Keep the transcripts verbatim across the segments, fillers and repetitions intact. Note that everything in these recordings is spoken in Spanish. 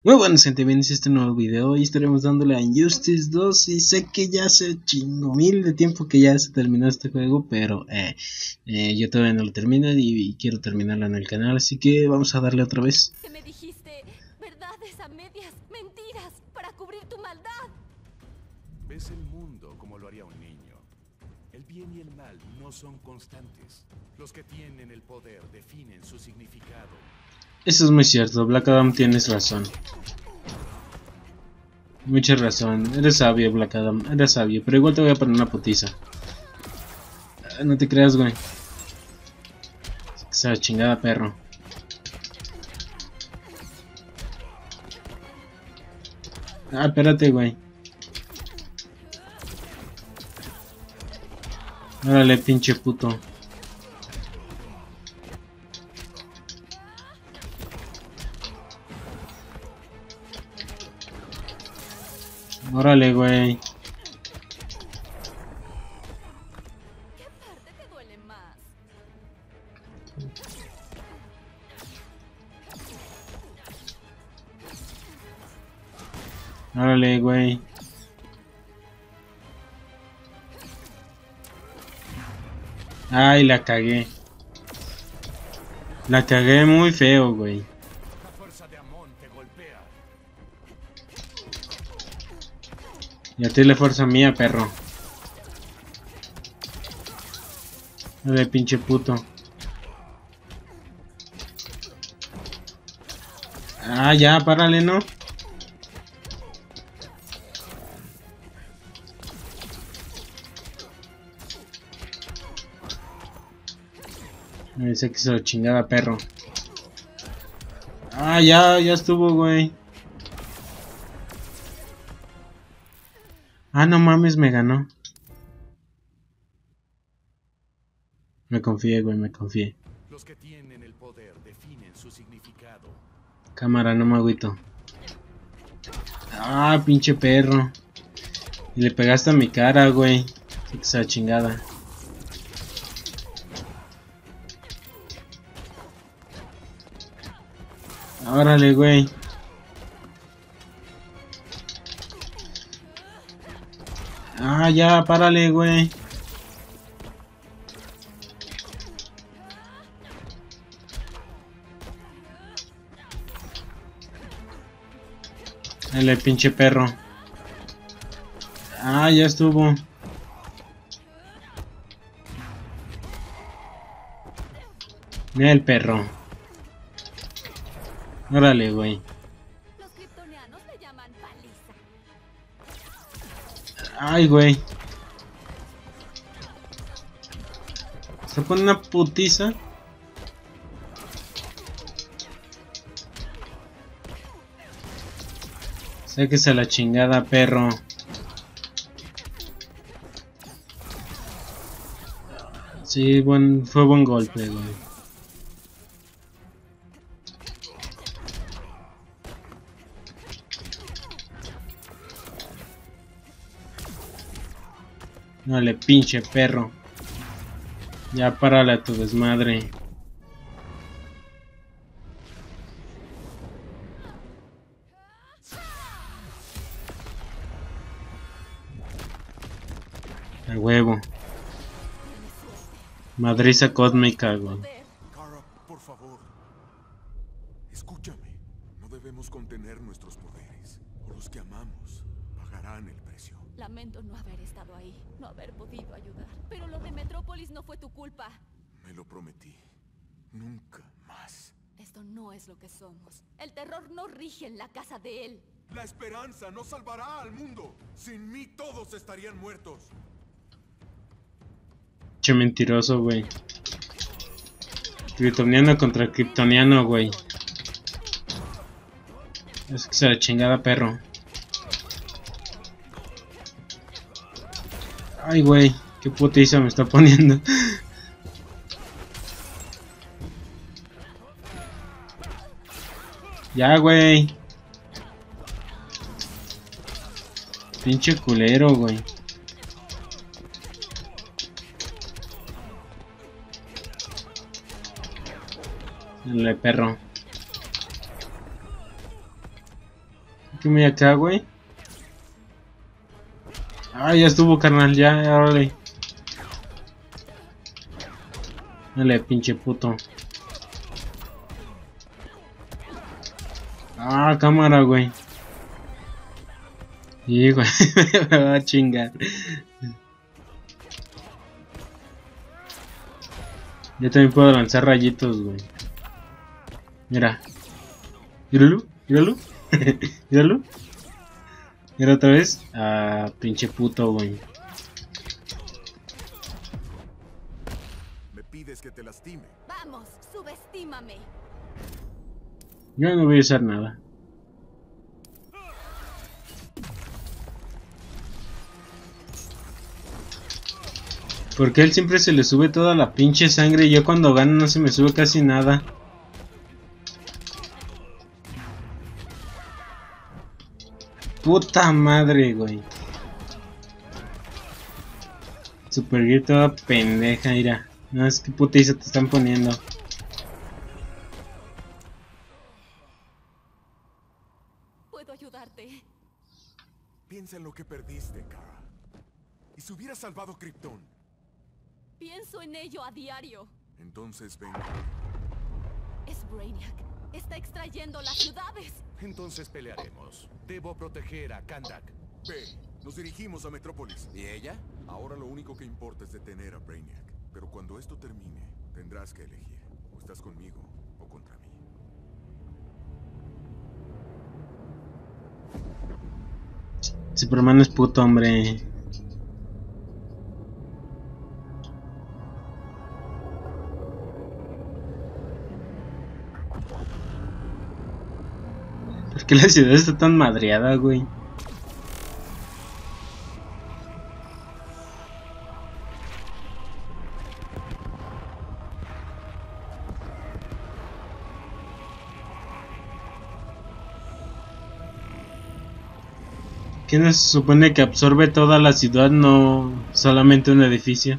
Muy buenas gente, bienvenidos a este nuevo video. Hoy estaremos dándole a Injustice dos y sé que ya hace chingo mil de tiempo que ya se terminó este juego, pero eh, eh, yo todavía no lo termino y, y quiero terminarlo en el canal, así que vamos a darle otra vez. Que me dijiste verdades a medias, mentiras, para cubrir tu maldad. Ves el mundo como lo haría un niño. El bien y el mal no son constantes. Los que tienen el poder definen su significado. Eso es muy cierto, Black Adam, tienes razón. Mucha razón, eres sabio Black Adam, eres sabio, pero igual te voy a poner una putiza. Ah, no te creas, güey. Esa chingada perro. Ah, espérate, güey. Órale, pinche puto. Órale, güey. ¿Qué parte te duele más? Órale, güey. Ay, la cagué. La cagué muy feo, güey. La fuerza de Amon te golpea. Y a ti la fuerza mía, perro. Dale, pinche puto. Ah, ya, párale, ¿no? Me dice que se lo chingaba, perro. Ah, ya, ya estuvo, güey. Ah, no mames, me ganó. Me confié, güey, me confié. Los que tienen el poder definen su significado. Cámara, no me agüito. Ah, pinche perro. Y le pegaste a mi cara, güey. Esa chingada. Órale, güey. Ah, ya, párale, güey. Dale, pinche perro. Ah, ya estuvo. Mira el perro. Órale, güey. Los kryptonianos le llaman paliza. Ay, güey. Se pone una putiza. Sáquese a la chingada, perro. Sí, buen, fue buen golpe, güey. Dale, pinche perro. Ya párale a tu desmadre. A huevo. Madriza cósmica, güey. Poder. Kara, por favor. Escúchame. No debemos contener nuestros poderes. O los que amamos pagarán el precio. Lamento no haber estado ahí, no haber podido ayudar. Pero lo de Metrópolis no fue tu culpa. Me lo prometí. Nunca más. Esto no es lo que somos. El terror no rige en la casa de él. La esperanza no salvará al mundo. Sin mí todos estarían muertos. Che mentiroso, güey. Kryptoniano contra Kryptoniano, güey. Es que se la chingada, perro. Ay, güey. Qué putiza me está poniendo. Ya, güey. Pinche culero, güey. Dale, perro. ¿Qué me acá, güey? Ah, ya estuvo, carnal, ya, órale. Dale, pinche puto. Ah, cámara, güey. Sí, güey, me va a chingar. Yo también puedo lanzar rayitos, güey. Mira. Míralo, míralo. Míralo. Mira otra vez. Ah, pinche puto, güey. Me pides que te lastime. Vamos, subestímame. Yo no voy a usar nada. Porque él siempre se le sube toda la pinche sangre y yo cuando gano no se me sube casi nada. Puta madre, güey. Super Gear toda pendeja, mira. No, es que putiza te están poniendo. Puedo ayudarte. Piensa en lo que perdiste, Kara. ¿Y si hubieras salvado Krypton? Pienso en ello a diario. Entonces ven. Es Brainiac. Está extrayendo las ciudades. Entonces pelearemos. Debo proteger a Kahndaq. Ve, nos dirigimos a Metrópolis. ¿Y ella? Ahora lo único que importa es detener a Brainiac. Pero cuando esto termine, tendrás que elegir. O estás conmigo o contra mí. Superman es puto, hombre. ¿Por qué la ciudad está tan madreada, güey? ¿Qué no se supone que absorbe toda la ciudad, no solamente un edificio?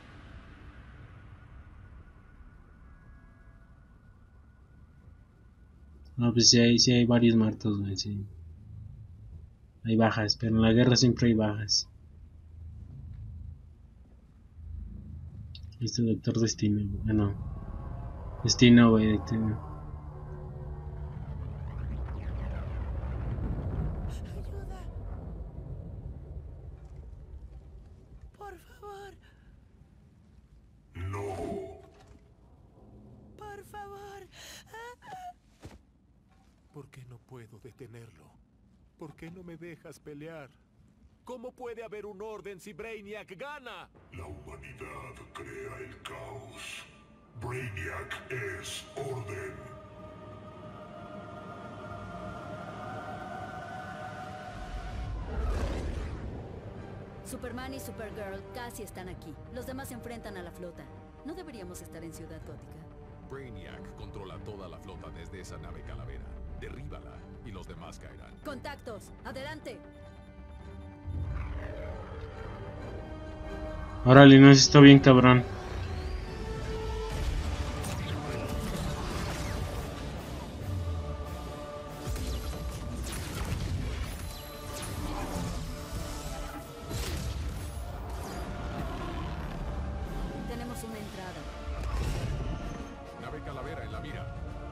No, pues sí hay, sí hay varios muertos, güey, sí. Hay bajas, pero en la guerra siempre hay bajas. Este Doctor Destino, güey. Ah, no. Destino, güey, Destino. Ayuda. Por favor. No. Por favor. ¿Por qué no puedo detenerlo? ¿Por qué no me dejas pelear? ¿Cómo puede haber un orden si Brainiac gana? La humanidad crea el caos. Brainiac es orden. Superman y Supergirl casi están aquí. Los demás se enfrentan a la flota. No deberíamos estar en Ciudad Gótica. Brainiac controla toda la flota desde esa nave calavera. Derríbala y los demás caerán. ¡Contactos! ¡Adelante! Órale, no, esto bien cabrón. Tenemos una entrada. Nave calavera en la mira.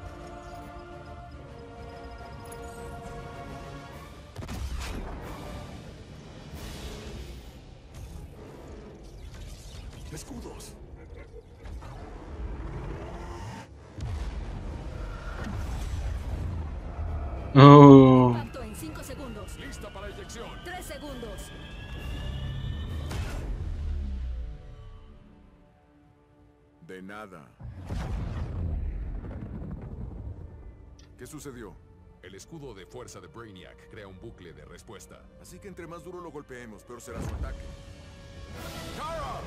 ¡Escudos! Oh. Impacto en cinco segundos. Lista para eyección. tres segundos. De nada. ¿Qué sucedió? El escudo de fuerza de Brainiac crea un bucle de respuesta. Así que entre más duro lo golpeemos, peor será su ataque. ¡Kara!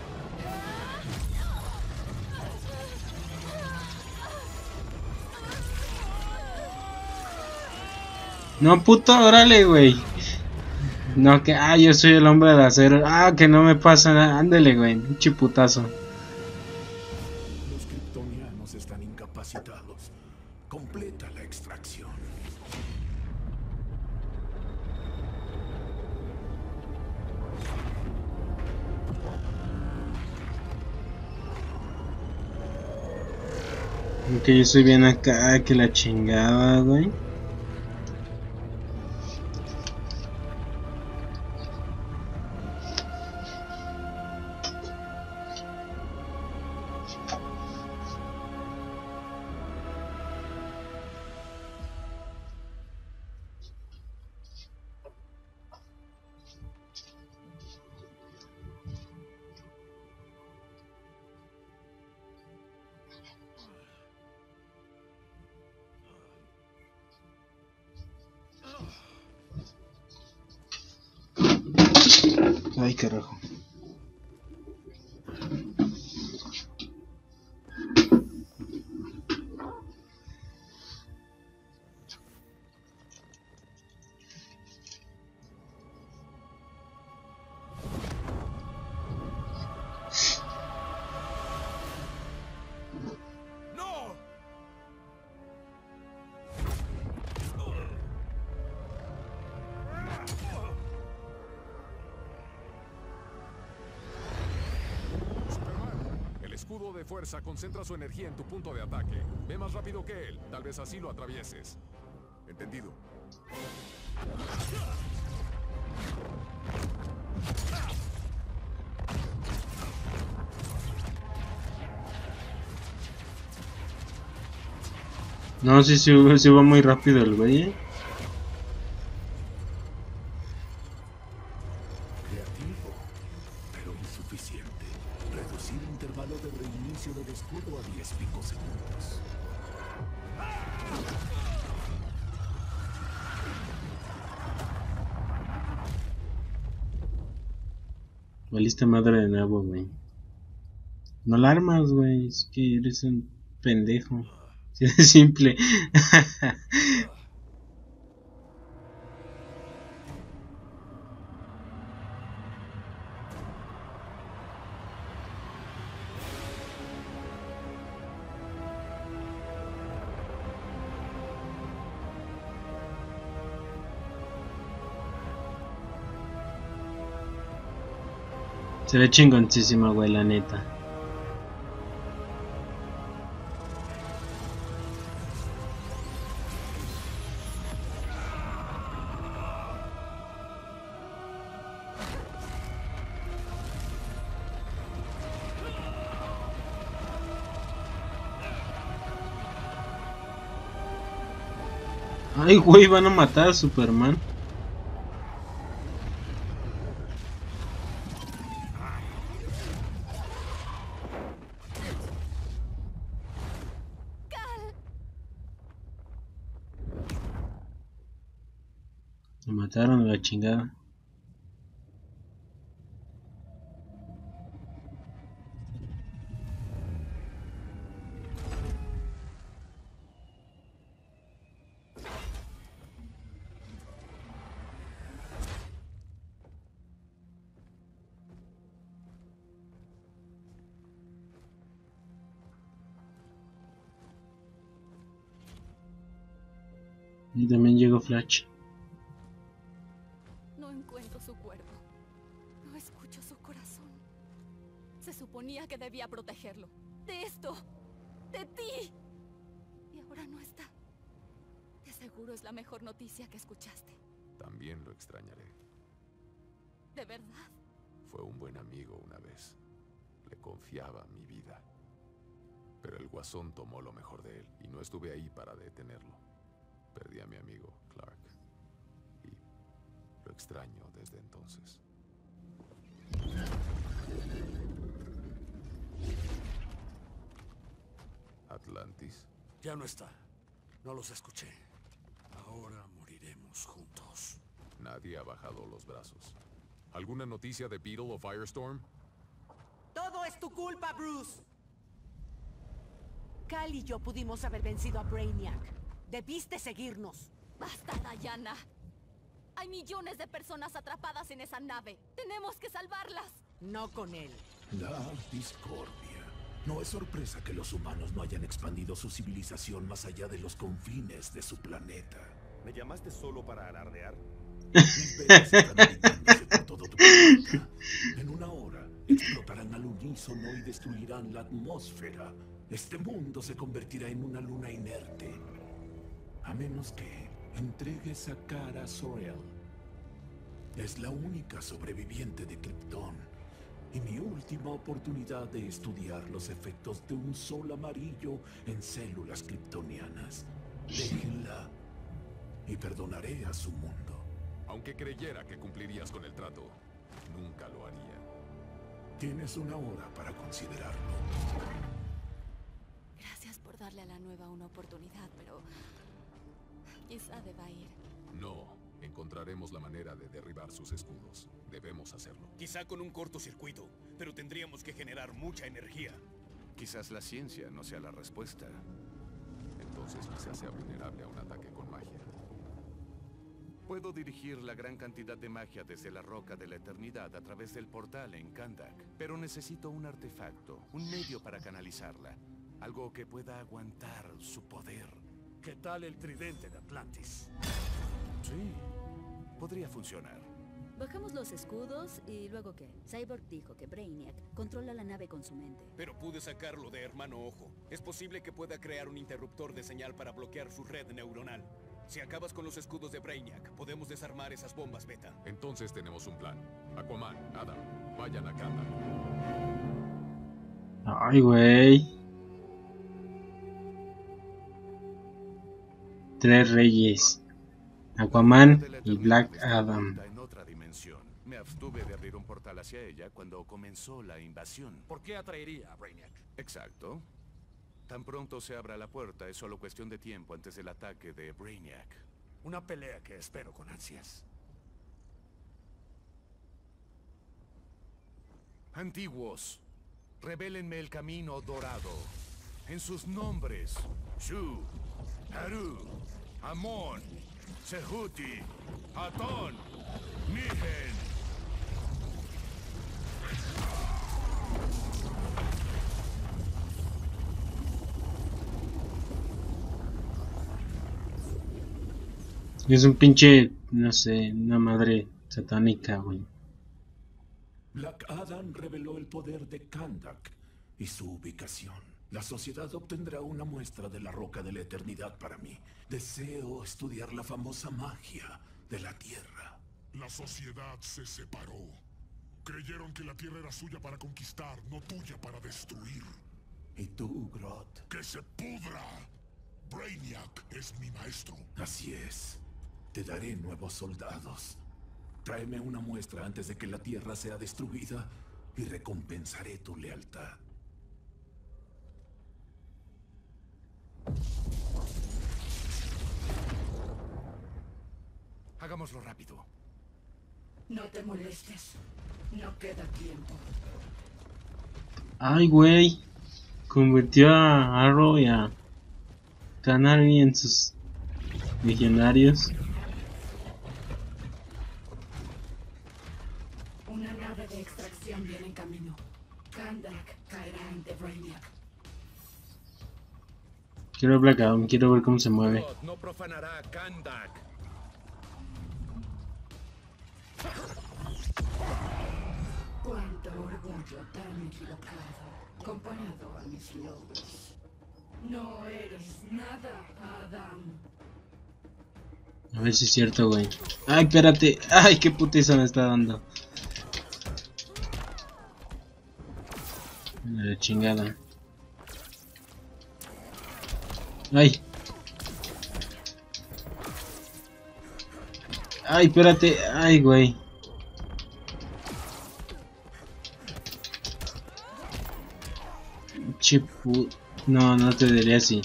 No, puto, órale, güey. No, que, ah, yo soy el hombre de acero. Ah, que no me pasa nada. Ándele, güey, un chiputazo. Los kryptonianos están incapacitados. Completa la extracción. Aunque yo soy bien acá, que la chingada, güey. Ay, carajo. De fuerza, concentra su energía en tu punto de ataque. Ve más rápido que él, tal vez así lo atravieses. Entendido. No, sí, sí, sí va muy rápido el güey, ¿eh? Creativo, pero insuficiente. Reducir el intervalo de reinicio del escudo a diez picosegundos. Valiste madre de nuevo, güey. No la armas, güey. Es que eres un pendejo. Sí, es simple. Se ve chingoncísima, güey, la neta. Ay, güey, van a matar a Superman. Lo mataron a la chingada. Y también llegó Flash. No encuentro su cuerpo. No escucho su corazón. Se suponía que debía protegerlo. De esto. De ti. Y ahora no está. De seguro es la mejor noticia que escuchaste. También lo extrañaré. ¿De verdad? Fue un buen amigo una vez. Le confiaba mi vida. Pero el Guasón tomó lo mejor de él y no estuve ahí para detenerlo. Perdí a mi amigo, Clark. Y lo extraño desde entonces. ¿Atlantis? Ya no está. No los escuché. Ahora moriremos juntos. Nadie ha bajado los brazos. ¿Alguna noticia de Beetle o Firestorm? Todo es tu culpa, Bruce. Cal y yo pudimos haber vencido a Brainiac. Debiste seguirnos. ¡Basta, Diana! Hay millones de personas atrapadas en esa nave. ¡Tenemos que salvarlas! No con él. La discordia. No es sorpresa que los humanos no hayan expandido su civilización más allá de los confines de su planeta. ¿Me llamaste solo para alardear? Mis velas están habitándose por todo tu planeta. En una hora explotarán al unísono y destruirán la atmósfera. Este mundo se convertirá en una luna inerte. A menos que entregues a Kara Zor-El. Es la única sobreviviente de Krypton. Y mi última oportunidad de estudiar los efectos de un sol amarillo en células kryptonianas. Déjenla y perdonaré a su mundo. Aunque creyera que cumplirías con el trato, nunca lo haría. Tienes una hora para considerarlo. Gracias por darle a la nueva una oportunidad, pero quizá deba ir. No, encontraremos la manera de derribar sus escudos. Debemos hacerlo. Quizá con un cortocircuito, pero tendríamos que generar mucha energía. Quizás la ciencia no sea la respuesta. Entonces quizás sea vulnerable a un ataque con magia. Puedo dirigir la gran cantidad de magia desde la Roca de la Eternidad a través del portal en Kahndaq, pero necesito un artefacto, un medio para canalizarla. Algo que pueda aguantar su poder. ¿Qué tal el tridente de Atlantis? Sí, podría funcionar. Bajamos los escudos y luego ¿qué? Cyborg dijo que Brainiac controla la nave con su mente. Pero pude sacarlo de Hermano Ojo. Es posible que pueda crear un interruptor de señal para bloquear su red neuronal. Si acabas con los escudos de Brainiac, podemos desarmar esas bombas beta. Entonces tenemos un plan. Aquaman, Adam, vayan a Kahndaq. Ay, güey. Tres reyes. Aquaman y Black Adam. En otra dimensión. Me abstuve de abrir un portal hacia ella cuando comenzó la invasión. ¿Por qué atraería a Brainiac? Exacto. Tan pronto se abra la puerta, es solo cuestión de tiempo antes del ataque de Brainiac. Una pelea que espero con ansias. Antiguos, revélenme el camino dorado. En sus nombres: Shu, Haru, Amon, Sehuti, Atón, Nigen. Es un pinche, no sé, una madre satánica, güey. Black Adam reveló el poder de Kahndaq y su ubicación. La sociedad obtendrá una muestra de la Roca de la Eternidad para mí. Deseo estudiar la famosa magia de la Tierra. La sociedad se separó. Creyeron que la Tierra era suya para conquistar, no tuya para destruir. ¿Y tú, Grodd? ¡Que se pudra! Brainiac es mi maestro. Así es. Te daré nuevos soldados. Tráeme una muestra antes de que la Tierra sea destruida y recompensaré tu lealtad. Hagámoslo rápido. No te molestes. No queda tiempo. Ay, güey. Convirtió a Arrow y a Canary en sus legionarios. Una nave de extracción viene en camino. Kahndaq caerá ante Brainiac. Quiero ver Black Adam, quiero ver cómo se mueve. Grodd no profanará Kahndaq. Cuánto orgullo tan equivocado comparado a mis logros. No eres nada, Adam. A ver si es cierto, güey. Ay, espérate. Ay, qué putiza me está dando. La chingada. Ay. Ay, espérate. Ay, güey. Chipu. No, no te diré así.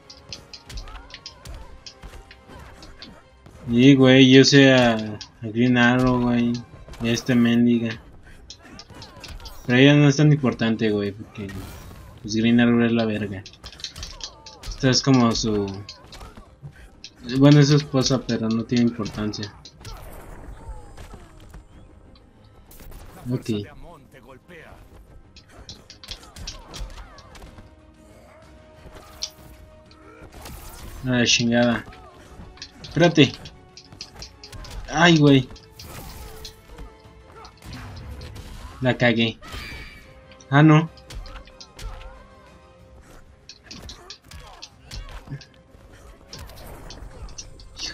Y güey, yo sé a, a Green Arrow, güey. Y a este mendiga. Pero ella no es tan importante, güey. Porque pues Green Arrow es la verga. Esta es como su... Bueno, es su esposa, pero no tiene importancia. Ok. A la chingada. Espérate. Ay, güey. La cagué. Ah, no.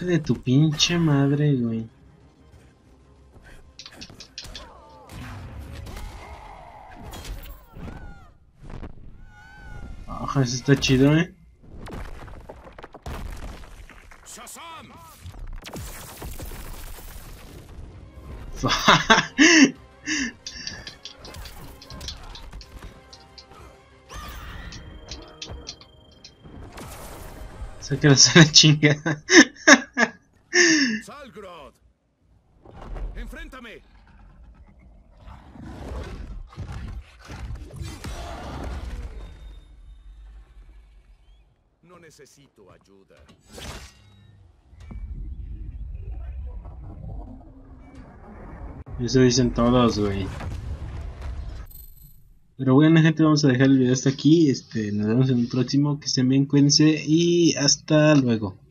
Hija de tu pinche madre, güey. Ajá, eso está chido, eh. ¡Shazam! Sáquenos a la chingada. ¡Salgrod! ¡Enfréntame! No necesito ayuda. Eso dicen todos, güey. Pero bueno, gente, vamos a dejar el video hasta aquí. Este, nos vemos en el próximo. Que estén bien, cuídense y hasta luego.